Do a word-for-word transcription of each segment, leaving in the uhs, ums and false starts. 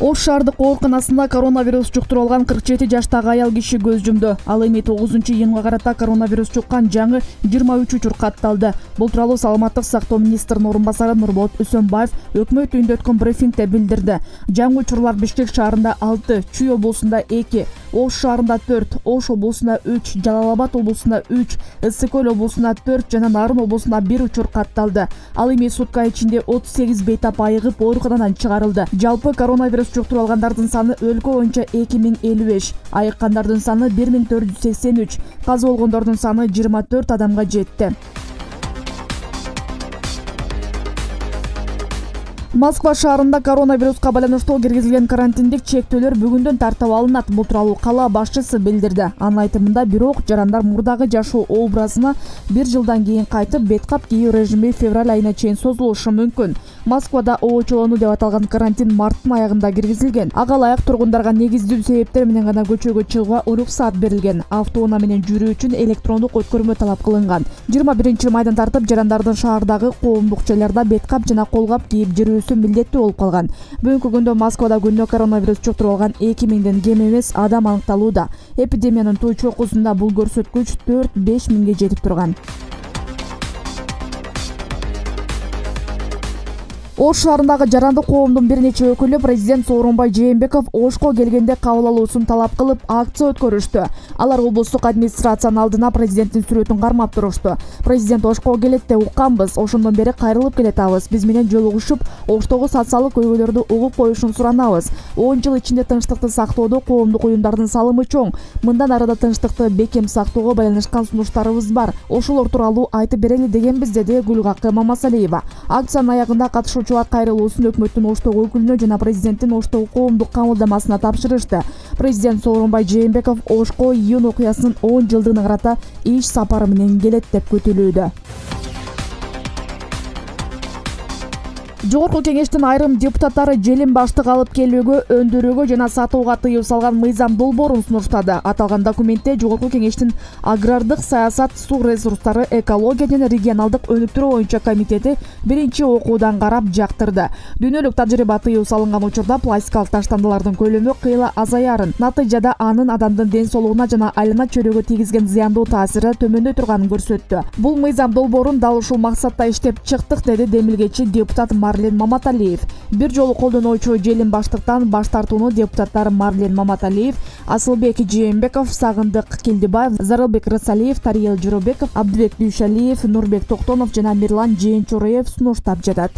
Ош шаардык ооруканасында коронавирус жуктуруп алган кырк жети жаштагы аял киши көз жумду. Ал эми тогузунчу июнга карата коронавирус жуккан жаңы жыйырма үч учур катталды. Бул тууралуу саламаттык сактоо министринин орун басары Нурболот Үсөнбаев өкмөт үйүндө өткөн брифингде билдирди. Жаңы учурлар Бишкек шаарында алты, Чүй облусунда эки, Ош шаарында төрт, Ош облусунда үч, Жалал Абад облусунда үч, Ысык Көл облусунда төрт жана Нарын облусунда бир учур катталды. Ал эми сутка ичинде отуз сегиз бейтап айыгып ооруканадан чыгарылды. Жалпы коронавирус жуктуруп алгандардын саны өлкө боюнча эки миң элүү беш, айыккандардын саны бир миң төрт жүз сексен үч, каза болгондордун саны жыйырма төрт адамга жетти. Москва шаарында коронавируска байланыштуу киргизилген карантиндик чектөөлөр бүгүндөн тартып алынат. Бул тууралуу кала башчысы билдирди. Анын айтымында, бирок жарандар мурдагы жашоо образына бир жылдан кийин кайтып, беткап кийүү режими февраль айына чейин созулушу мүмкүн. Москвада оочолонуу деп аталган карантин марттын аягында киргизилген. Ага ылайык тургундарга негиздүү себептер менен гана көчөгө чыгууга уруксаат берилген. Автоунаа менен жүрүү үчүн электрондук өткөрмө талап кылынган. жыйырма биринчи майдан тартып жарандардын шаардагы коомдук жайларда беткап жана колгап кийип жүрүү милдеттүү болуп калган. Бүгүнкү күндө Москвада күнүнө коронавирус жуктуруп алган эки миңден кем эмес адам аныкталууда. Эпидемиянын туу чокусунда бул көрсөткүч төрт беш миңге жетип турган. Ош шаарындагы жарандык коомдун бир нече өкүлү президент Сооронбай Жээнбеков Ошко келгенде кабыл алуусун талап кылып акция өткөрүштү. Алар облустук администрациянын алдына президенттин сүрөтүн кармап турушту. Президент Ошко келет деп укканбыз, ошондон бери кайрылып келатабыз. Биз менен жолугушуп, Оштогу социалдык көйгөйлөрдү угуп коюшун суранабыз. он жыл ичинде тынчтыкты сактоодо коомдук уюмдардын салымы чоң. Мындан ары да тынчтыкты бекем сактоого байланышкан сунуштарыбыз бар. Ошолор тууралуу айтып берели дегенбиз, деди Гүлгакы Мамасалиева. Акциянын аягында катышуучу кайрылуусун өкмөттүн Оштогу өкүлүнө жана президенттин Оштогу коомдук камылдамасына тапшырышты. Президент Сооронбай Жээнбеков Ошко июнь окуясынын он жылдыгына карата иш сапары менен келет деп күтүлүүдө. Жогорку кеңештин айрым депутаттары желим баштык алып келүүгө, өндүрүүгө жана сатууга тыюу салган мыйзам долбоорун сунуштады. Аталган документте Жогорку кеңештин агрардык саясат, суу ресурстары, экология жана регионалдык өнүктүрүү боюнча комитети биринчи окуудан карап жактырды. Дүйнөлүк тажрыйба тыюу салынган учурда пластикалык таштандылардын көлөмү кыйла азаярын, натыйжада анын адамдын ден соолугуна жана айлана чөйрөгө тийгизген зыяндуу таасири төмөндөй турганын көрсөттү. Бул мыйзам долбоорун дал ушул максатта иштеп чыктык, деди демилгечи депутат Марлен Маматалиев. Бир жолу колдонуучу желим баштыктан баш тартууну депутаттар Марлен Маматалиев, Асылбек Жээнбеков, Сагындык Келдибаев, Зарылбек Рысалиев, Тариел Жыробеков, Абдыбек Дүйшалиев, Нурбек Токтонов жана Мирлан Жээнчуреев сунуштап жатат.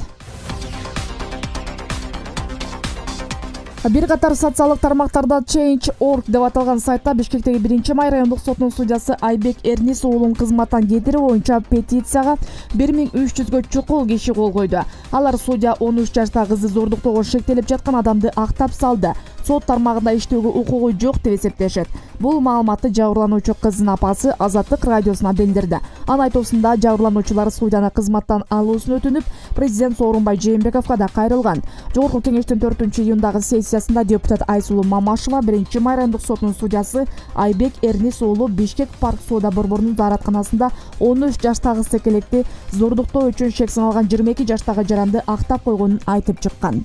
Бир катар социалдык тармактарда Change точка org деп аталган сайтта Бишкектеги биринчи май райондук сотунун судьясы Айбек Эрнис уулун кызматтан кетирүү боюнча петицияга бир миң үч жүзгө чукул киши кол койду. Алар судья он үч жаштагы кызды зордуктоого шектелип жаткан адамды актап салды. Сот тармагында иштөөгө укугу жок деп эсептешет. Бул маалыматты жабырлануучу кыздын апасы Азаттык радиосуна билдирди. Анын айтуусунда жабырлануучулар судьяны кызматтан алуусун өтүнүп, президент Сооронбай Жээнбековго да кайрылган. Жогорку кеңештин төртүнчү июндагы сессиясында депутат Айсулуу Мамашева биринчи май райондук сотунун судьясы Айбек Эрнис уулу Бишкек парк соода борборунун зааратканасында он үч жаштагы секелекти зордуктоо үчүн шек саналган жыйырма эки жаштагы жаранды актап койгонун айтып чыккан.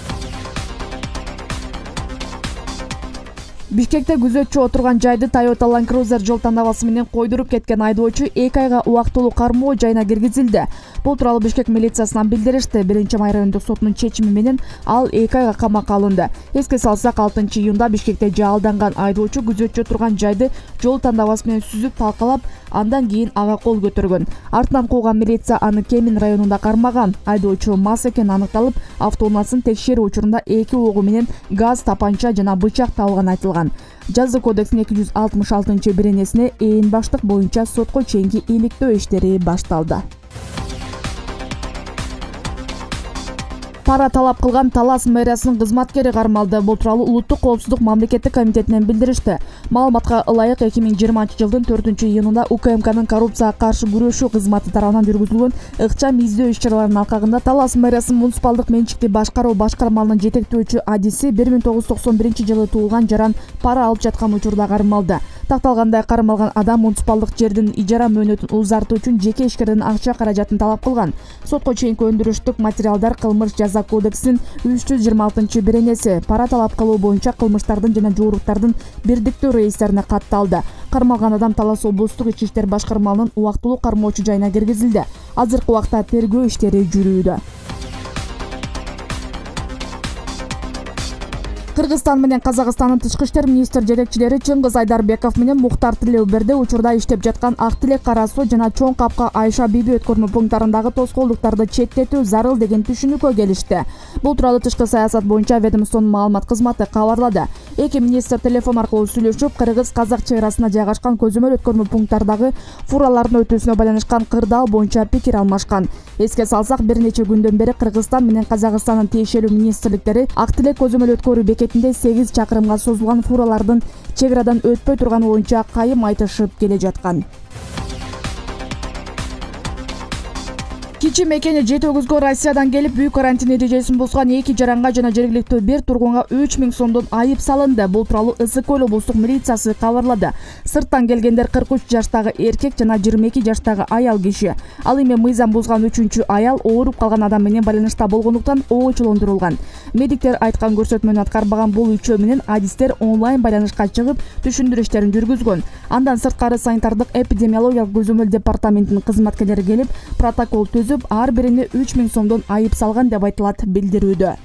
Бишкекте күзөтчү отурган жайды Toyota Land Cruiser жол тандабасы менен койдуруп кеткен айдоочу эки айга убактылуу кармоо жайына киргизилди. Бул тууралуу Бишкек милициясынан билдиришти. биринчи май райондук сотунун чечими менен ал эки айга камакка алынды. Эске салсак, алтынчы июнда Бишкекте жаалданган айдоочу күзөтчү отурган жайды жол тандабасы менен сүзүп талкалап, андан кийин ага кол көтөргөн. Артынан кууган милиция аны Кемин районунда кармаган. Айдоочу мас экени аныкталып, автоунаасын текшерүү учурунда эки огу менен газ, тапанча жана бычак табылганы айтылган. Жаза кодексинин эки жүз алтымыш алтынчы беренесине ээн баштык боюнча сотко чейинки иликтөө иштери башталды. Пара талап кылган Талас мэриясынын кызматкери кармалды. Бул тууралуу Улуттук коопсуздук мамлекеттик комитетинен билдиришти. Маалыматка ылайык эки миң жыйырманчы жылдын төртүнчү июнунда УКМКнын коррупцияга каршы күрөшүү кызматы тарабынан жүргүзүлгөн ыкчам издөө иш-чараларынын алкагында Талас мэриясынын муниципалдык менчикти башкаруу башкармалынын жетектөөчү адиси бир миң тогуз жүз токсон биринчи жылы туулган жаран пара алып жаткан учурда кармалды. Такталгандай кармалган адам муниципалдык жердин ижара мөөнөтүн узартуу үчүн жеке ишкердин акча каражатын талап кылган. Сотко чейинки өндүрүштүк материалдар кылмыш жаза кодексинин үч жүз жыйырма алтынчы беренеси пара талап кылуу боюнча кылмыштардын жана жууруктардын бирдиктүү реестрине катталды. Кармалган адам Талас облустук ички иштер башкармалынын убактылуу кармоочу жайына киргизилди. Азыркы убакта тергөө иштери жүрүүдө. Кыргызстан менен Казакстандын тышкы иштер министр жетекчилери Чыңгыз Айдарбеков менен Муктар Тилеуберди учурда иштеп жаткан Ак Тилек Кара Суу жана Чоң Капка Айша Биби өткөрмө пункттарындагы тоскоолдуктарды четтетүү зарыл деген түшүнүккө келишти. Бул тууралуу тышкы саясат боюнча ведомствонун маалымат кызматы кабарлады. Эки министр телефон аркылуу сүйлөшүп, кыргыз-казак чек арасында жайгашкан көзөмөл өткөрмө пункттардагы фуралардын өтүүсүнө байланышкан кырдаал боюнча пикир алмашкан. Эске салсак, бир нече күндөн бери Кыргызстан менен Казакстандын тиешелүү министрликтери Ак Тилек көзөмөл өткөрүү бекетинде сегиз чакырымга созулган фуралардын чек арадан өтпөй турганы боюнча кайым айтышып келе жаткан. Кичи мекени жети өгүзгө Россиядан келип үй карантин эрежесин бузган эки жаранга жана жергиликтүү бир тургунга үч миң сомдон айып салынды. Бул тууралуу Ысык Көл облустук милициясы кабарлады. Сырттан келгендер кырк үч жаштагы эркек жана жыйырма эки жаштагы аял киши. Ал эми мыйзам бузган үчүнчү аял ооруп калган адам менен байланышта болгондуктан оочулондурулган. Медиктер айткан көрсөтмөнү аткарбаган бул үчөө менен адистер онлайн байланышка чыгып түшүндүрүү иштерин жүргүзгөн. Андан сырткары санитардык эпидемиологиялык көзөмөл департаментинин кызматкерлери келип протокол түзүп, ар бирине үч миң сомдон айып салган деп айтылат билдирүүдө.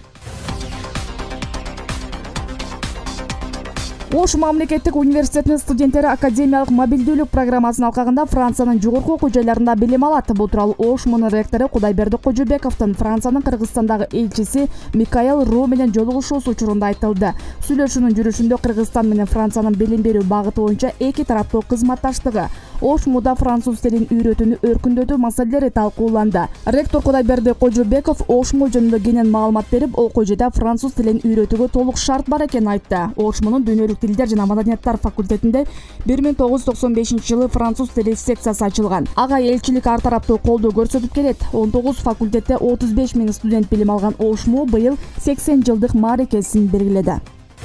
Ош мамлекеттик университетинин студенттери академиялык мобилдүүлүк программасын алкагында Франциянын жогорку окуу жайларында билим алат. Бул тууралуу Ош мунун ректору Кудайберди Кожобековдун Франциянын Кыргызстандагы элчиси Микаэл Ро менен жолугушуусу учурунда айтылды. Сүйлөшүүнүн жүрүшүндө Кыргызстан менен Франциянын билим берүү багыты боюнча эки тараптуу кызматташтыгы, Ош муда француз тилин үйрөтүүнү өркүндөтүү маселелери талкууланды. Ректор Кудайберди Кожобеков Ош му жөнүндө кенен маалымат берип, окуу жайда француз тилин үйрөтүүгө толук шарт бар экенин айтты. Ош мунун дүйнөлүк тилдер жана маданияттар факультетинде бир миң тогуз жүз токсон бешинчи жылы француз тили секциясы ачылган. Ага элчилик ар тараптуу колдоо көрсөтүп келет. он тогуз факультетте отуз беш миң студент билим алган Ош му быйыл сексен жылдык мааракесин белгиледи.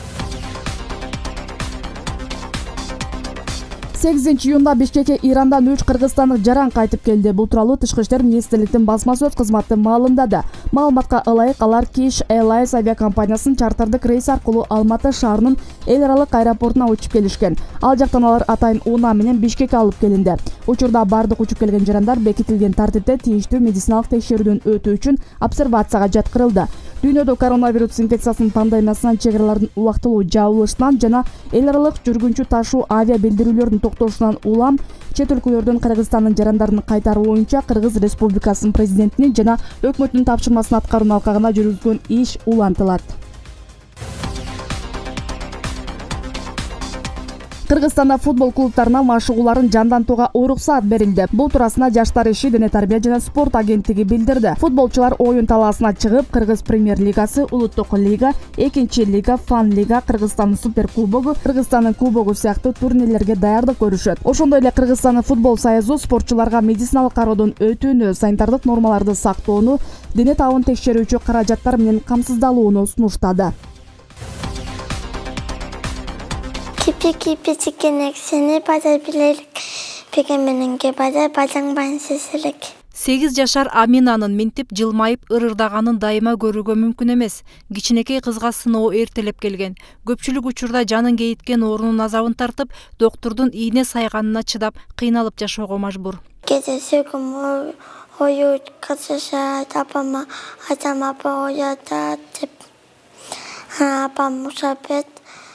сегизинчи июнда Бишкекке Ирандан үч кыргызстандык жаран кайтып келди. Бул тууралуу тышкы иштер министрликтин басма сөз кызматы маалымдады. Маалыматка ылайык алар Kish Airlines авиакомпаниясынын чартардык рейс аркылуу Алматы шаарынын эл аралык аэропортуна учуп келишкен. Ал жактан алар атайын унаа менен Бишкекке алып келинди. Учурда бардык учуп келген жарандар бекитилген тартипте тийиштүү медициналык текшерүүдөн өтүү үчүн обсервацияга жаткырылды. Дүйнөдө коронавирус инфекциясынын пандемиясынан чек аралардын убактылуу жабылышынан жана эл аралык жүргүнчү ташуу авиа билдирүүлөрдүн токтошунан улам чет өлкөлөрдөн Кыргызстандын жарандарын кайтаруу боюнча Кыргыз Республикасынын президентинин жана өкмөттүнүн тапшырмасын аткаруунун алкагында жүргүзгөн иш улантылат. Кыргызстанда футбол клубтарына машыгууларын жандантууга уруксаат берилди. Бул туурасында Жаштар иши, дене тарбия жана спорт агенттиги билдирди. Футболчулар оюн талаасына чыгып, Кыргыз премьер-лигасы, Улуттук лига, экинчи лига, Фан лига, Кыргызстандын супер кубогу, Кыргызстандын кубогу сыяктуу турнирлерге даярдык көрүшөт. Ошондой эле Кыргызстандын футбол союзу спортчуларга медициналык кароодон өтүүнү, санитардык нормаларды сактоону, дене табын текшерүүчү каражаттар менен камсыздалууну сунуштады. Кипи-кипи чекенексени бада билелик, пегеменинге бада бадаңбан сеселек. сегиз жашар Аминанын минтип жылмайып ырырдаганын дайыма көрүүгө мүмкүн эмес. Кичинекей кызга сыноо эртелеп келген. Көпчүлүк учурда жанын кейиткен оорунун азабын тартып, доктурдун ийне сайганына чыдап, кыйналып жашоого мажбур. Кезесегим ою катышат, апама атам апа оятат деп. Апам мусапет.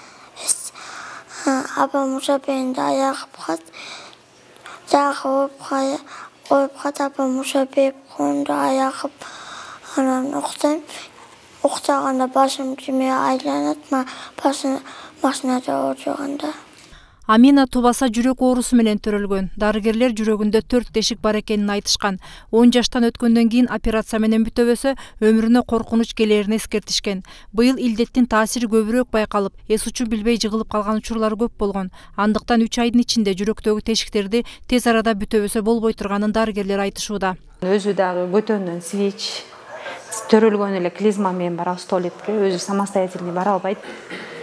Апам мусапенде аягып кат. Жагып кат. Коюп кат, апам мусапеп конду аягып. Анан уктайм. Уктаганда башым тиме айланат, машинада отурганда. Амина тубаса жүрөк оорусу менен төрөлгөн. Дарыгерлер жүрөгүндө төрт тешик бар экенин айтышкан. он жаштан өткөндөн кийин операция менен бүтөбөсө өмүрүнө коркунуч келерин эскертишкен. Быйыл илдеттин таасири көбүрөөк байкалып, эс учун билбей жыгылып калган учурлар көп болгон. Андыктан үч айдын ичинде жүрөктөгү тешиктерди тез арада бүтөбөсө болбой турганын дарыгерлер айтышууда. Өзү дагы көтөнөн свеч, төрөлгөн эле клизма менен барабыз туалетке, өзү самостоятельный бара албайт.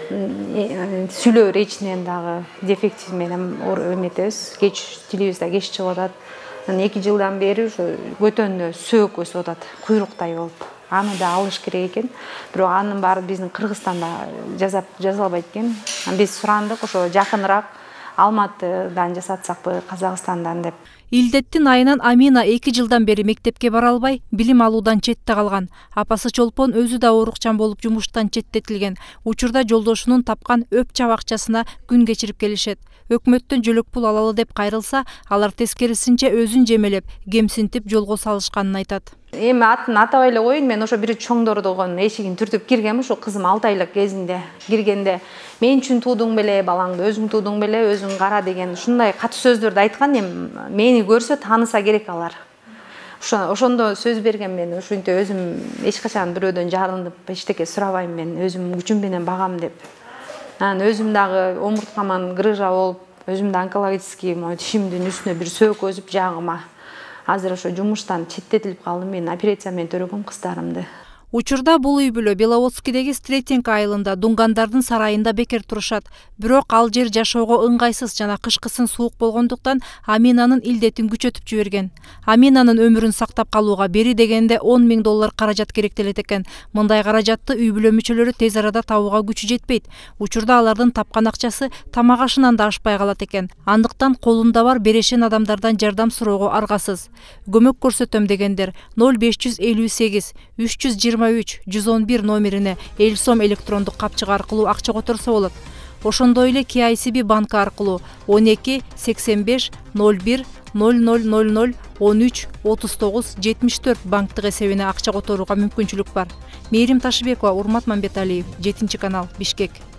сүйлөө речинен дагы дефект менен эметебиз. Кеч телевизорда кеч чыгып атат. эки жылдан бери ушу көтөнүнө сөөк өсүп атат, куйруктай болуп. Аны да алыш керек экен. Бирок анын баары биздин Кыргызстанда жасап жасалбайт экен. Биз сурандык ошо жакыныраак Алматыдан жасатсакпы, Казакстандан деп. Илдеттин айынан Амина эки жылдан бери мектепке бара албай, билим алуудан четте калган. Апасы Чолпон өзү да оорукчан болуп жумуштан четтетилген. Учурда жолдошунун тапкан өп чап акчасына күн кечирип келишет. Өкмөттөн жөлөк пул алалы деп кайрылса, алар тескерисинче өзүн жемелеп, кемсинтип жолго салышканын айтат. Эми атын атабай эле коеюн, мен ошо бир чоңдордогон эшигин түртүп киргем, ошо кызым алты айлык кезинде киргенде мен үчүн туудуң беле, балаңды өзүң туудуң беле, өзүң кара деген ушундай катуу сөздөрдү айткан. Эми мени көрсө тааныса керек алар. Ошондо сөз берген мен, ушинтип өзүм эч качан бирөөдөн жарынып эчтеке сурабайм, мен өзүм күчүм менен багам деп. Анан өзүм дагы омурткаман грыжа болуп, өзүм да онкологический тишимдин үстүнө бир сөөк өсүп жагыма. Азыр ошо жумуштан четтетилип калдым, мен операция менен төрөгөм кыздарымды. Учурда бул үй бүлө Беловодскийдеги Стретенко айылында Дунгандардын сарайында бекер турушат. Бирок ал жер жашоого ыңгайсыз жана кышкысын суук болгондуктан Аминанын илдетин күчөтүп жиберген. Аминанын өмүрүн сактап калууга бери дегенде он миң доллар каражат керектелет экен. Мындай каражатты үй бүлө мүчөлөрү тез арада табууга күчү жетпейт. Учурда алардын тапкан акчасы тамак ашынан да ашпай калат экен. Андыктан колунда бар берешен адамдардан жардам суроого аргасыз. Көмөк көрсөтөм дегендер ноль беш жүз элүү сегиз үч жүз жыйырма үч жүз он бир номерине эл сом электрондук капчыгы аркылуу акча которсо болот. Ошондой эле Ке Ай Си Би банкы аркылуу он эки сексен беш ноль бир ноль ноль ноль ноль он үч отуз тогуз жетимиш төрт банктык эсебине акча которууга мүмкүнчүлүк бар. Мээрим Ташыбекова, Урмат Мамбеталиев, жетинчи канал, Бишкек.